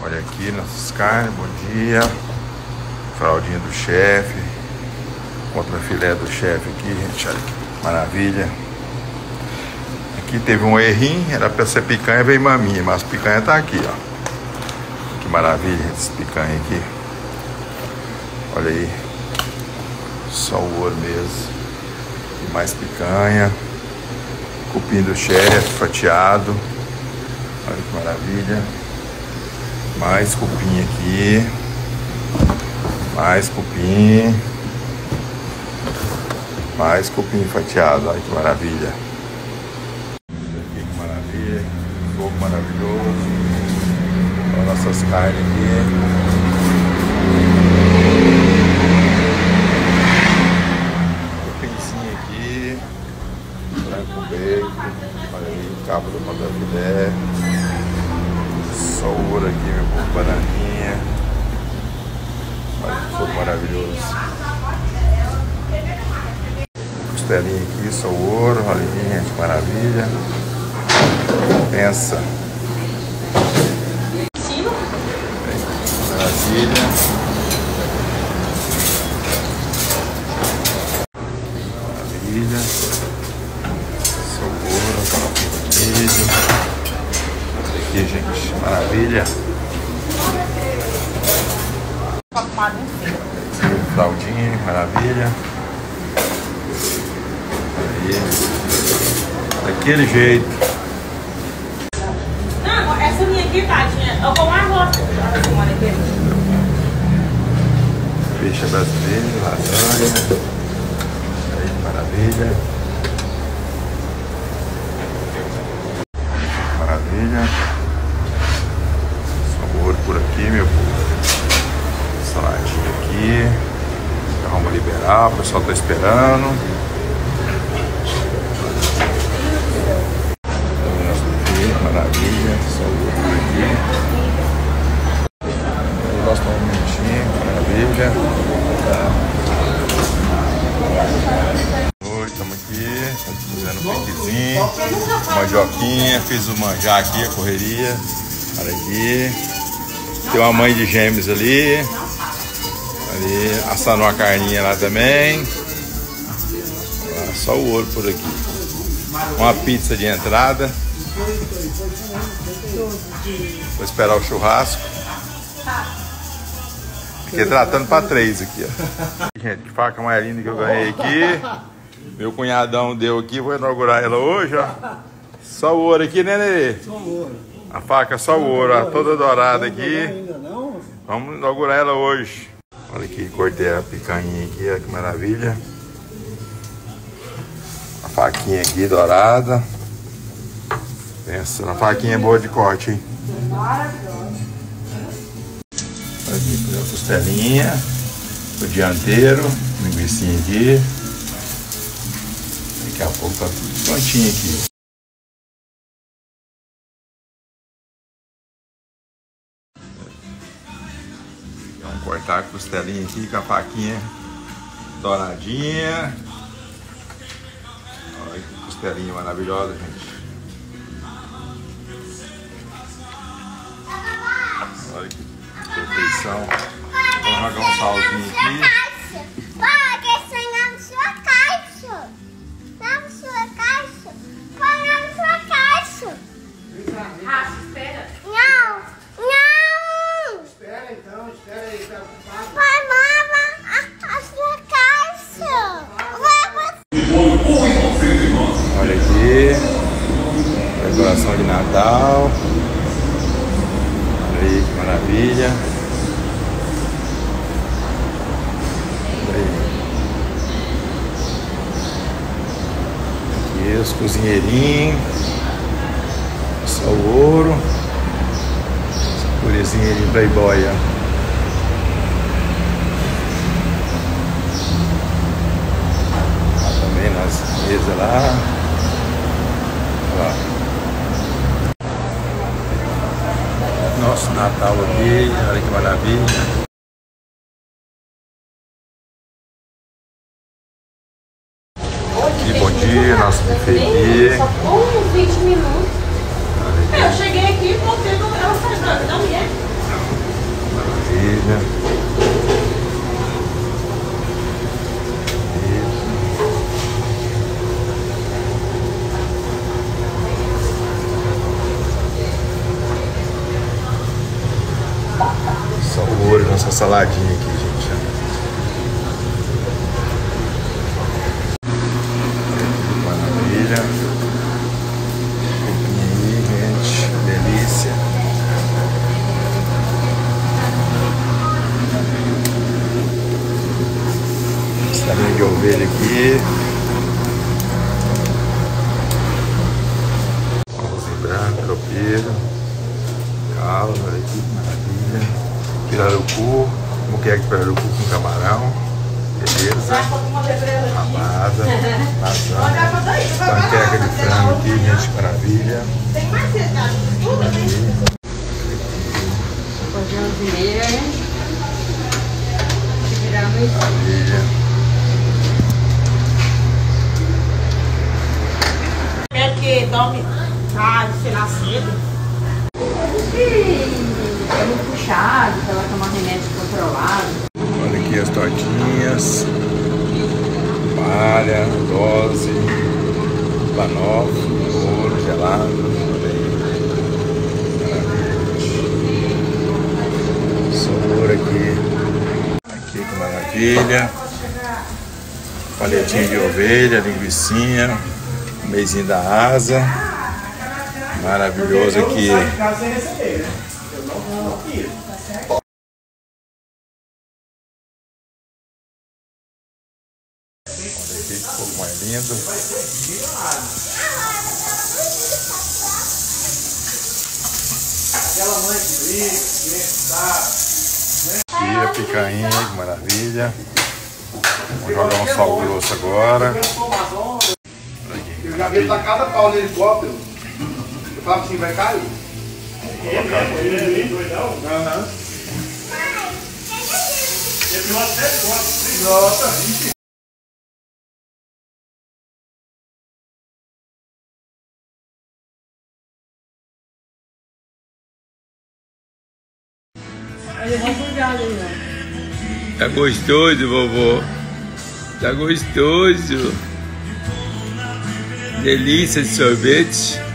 Olha aqui nossas carnes, bom dia. Fraldinha do chefe. Contra filé do chefe aqui, gente. Olha que maravilha. Aqui teve um errinho, era pra ser picanha, veio maminha, mas a picanha tá aqui, ó. Que maravilha esse picanha aqui. Olha aí. Só o ouro mesmo. E mais picanha. Cupim do chefe, fatiado. Olha que maravilha. Mais cupim aqui. Mais cupim. Mais cupim fatiado. Olha que maravilha. Aqui que maravilha. Fogo maravilhoso. Olha nossas carnes aqui. Cupinzinho aqui. Frango com bacon. Olha aí, cabo do filé. Só o ouro aqui, meu povo, bananinha. Olha que fogo maravilhoso. Costelinha aqui, só o ouro. Olha aí, gente, que maravilha. Pensa. Maravilha. Maravilha. Só o ouro, farofinha de milho. Aqui, gente, maravilha. Fraldinha, maravilha. Aí, daquele jeito. Não, essa minha aqui, tadinha, eu vou arroz. Peixe brasileiro, lasanha. Aí, maravilha. Maravilha. Sabor por aqui, meu povo. Saladinha aqui. Já vamos liberar, o pessoal tá esperando. Maravilha, sabor por aqui. Gosto de um minutinho, maravilha. Oi, estamos aqui, fazendo um piquezinho, mandioquinha, fiz o manjar aqui, a correria. Olha aqui. Tem uma mãe de gêmeos ali. Ali, assando uma carninha lá também. Olha, só o ouro por aqui. Uma pizza de entrada. Vou esperar o churrasco. Fiquei tratando pra 3 aqui, ó. Gente, que faca mais linda que eu ganhei aqui. Meu cunhadão deu aqui, vou inaugurar ela hoje, ó. Só o ouro aqui, né, Nenê? Só o ouro. A faca só o ouro, ó, toda dourada aqui. Vamos inaugurar ela hoje. Olha aqui, cortei a picanha aqui, olha que maravilha. A faquinha aqui dourada. Pensa, uma faquinha boa de corte, hein? Olha aqui, a costelinha, o dianteiro, linguicinha aqui. Daqui a pouco tá tudo prontinho aqui. Vamos cortar a costelinha aqui com a faquinha douradinha. Olha que costelinha maravilhosa, gente. Olha que perfeição. Vamos jogar um salzinho aqui. Pode sonhar na sua caixa. Na sua caixa. Põe na sua caixa. Rafa, espera. Não. Não. Espera então, espera aí, tá ocupado. Põe a sua caixa. Olha aqui. Decoração de Natal. Olha aí que maravilha. Olha aí. Aqui os cozinheirinhos. Só o ouro. Corezinha de playboy, ó. Lá também nas mesas lá. Ó. Nosso Natal aqui, olha que maravilha. E bom dia, nosso buffet aqui. Só por uns 20 minutos. Eu cheguei aqui e voltei, ela faz não é? saladinha aqui, gente. Maravilha. Cupinha aí, gente. Delícia. Estalinho de ovelha aqui. Arrozinho branco, tropeiro. Calma, olha aqui, maravilha. Pirarucu, muqueca de pirarucu com camarão. Beleza. Rabada, lasanha. Panqueca de frango aqui, gente, maravilha. Tem mais cidade, tudo, né? Maravilha. É que dorme, sei lá, cedo. É muito puxado, para ela tomar remédio controlado. Olha aqui as tortinhas. Palha, dose, banoffee, bolo gelado. Olha aí. Maravilha. Cenoura aqui. Aqui que maravilha. Paletinha de ovelha, linguicinha. Meizinho da asa. Maravilhoso aqui. Olha aqui que fogo mais lindo. Aqui a picanha, que maravilha. Vamos jogar um sal grosso agora. Eu já vi pra cada pau no helicóptero. Eu falava assim, vai cair. Aham. Nossa. Tá gostoso, vovô. Tá gostoso. Delícia de sorvete.